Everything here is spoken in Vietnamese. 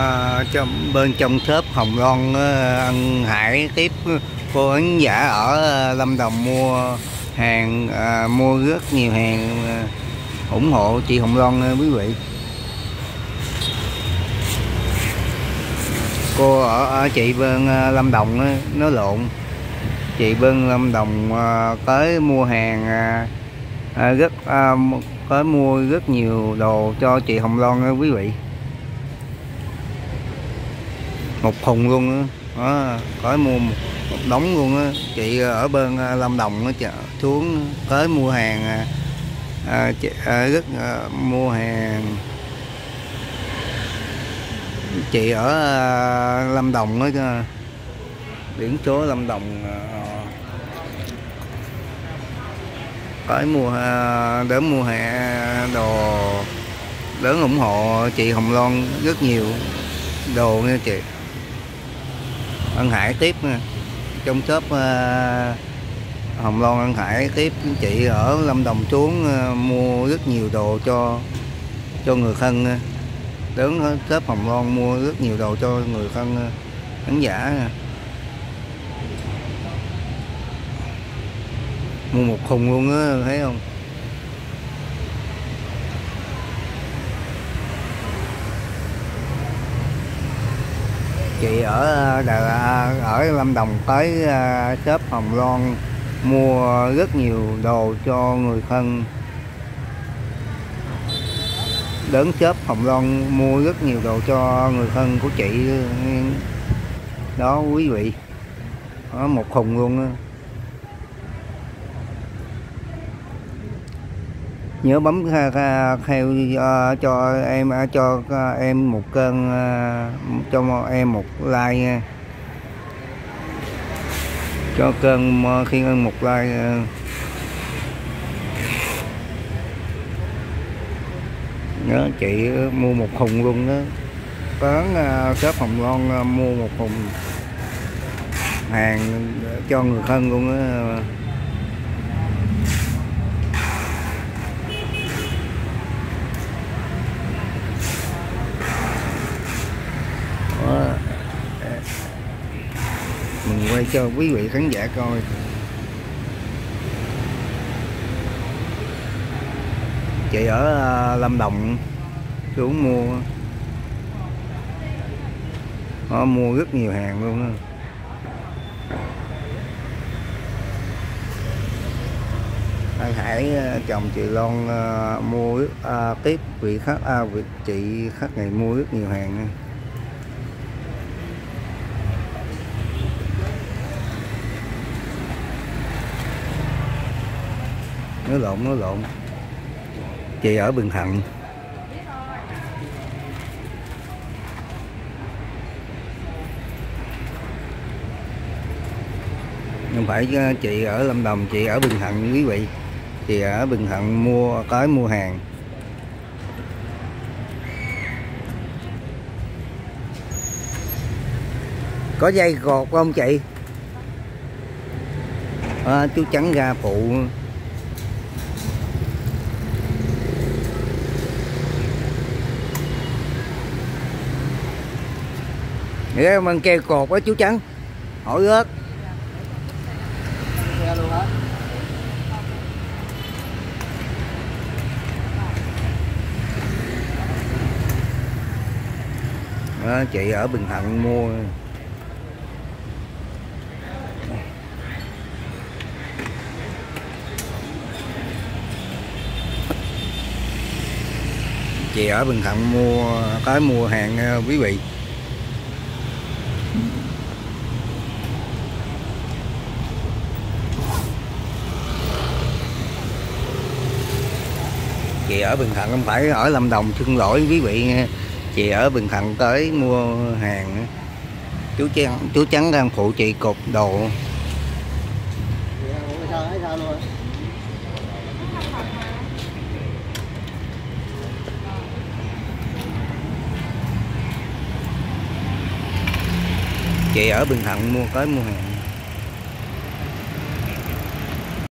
bên trong shop Hồng Loan Ân Hải tiếp cô ấn giả ở Lâm Đồng mua hàng, mua rất nhiều hàng, ủng hộ chị Hồng Loan quý vị. Cô ở chị bên Lâm Đồng nói lộn, chị bên Lâm Đồng tới mua hàng tới mua rất nhiều đồ cho chị Hồng Loan quý vị, một thùng luôn á, có mua một đống luôn á. Chị ở bên Lâm Đồng á xuống tới mua hàng, mua hàng. Chị ở Lâm Đồng á, biển số Lâm Đồng, tới mua đến mua hàng đồ, đến ủng hộ chị Hồng Loan rất nhiều đồ nha chị. Ân Hải tiếp nha, trong shop Hồng Loan Ân Hải tiếp chị ở Lâm Đồng xuống mua rất nhiều đồ cho người thân. Đến shop Hồng Loan mua rất nhiều đồ cho người thân khán giả. Mua một thùng luôn á, thấy không? Chị ở Lâm Đồng tới shop Hồng Loan mua rất nhiều đồ cho người thân. Đến shop Hồng Loan mua rất nhiều đồ cho người thân của chị đó quý vị. Đó, một thùng luôn á. Nhớ bấm theo cho em một cân, cho em một like nha. Cho cân Thiên Ân một like. Nhớ chị mua một thùng luôn đó. Bán shop Hồng Loan mua một thùng hàng cho người thân luôn á. Mình quay cho quý vị khán giả coi. Chị ở Lâm Đồng xuống mua, họ mua rất nhiều hàng luôn đó. Ân Hải chồng chị Loan mua tiếp vị khách, chị khách này mua rất nhiều hàng nha. Nói lộn, chị ở Bình Thạnh. Nhưng phải chị ở Lâm Đồng, chị ở Bình Thạnh quý vị. Chị ở Bình Thạnh mua hàng. Có dây cột không chị? Chú Trắng ra phụ. Để mang keo cột á chú Trắng, hỏi rớt. Đó, chị ở Bình Thạnh mua. Chị ở Bình Thạnh mua hàng quý vị. Chị ở Bình Thạnh, không phải ở Lâm Đồng, xin lỗi quý vị nha. Chị ở Bình Thạnh tới mua hàng. Chú Trắng đang phụ chị cột đồ. Chị ở Bình Thạnh tới mua hàng.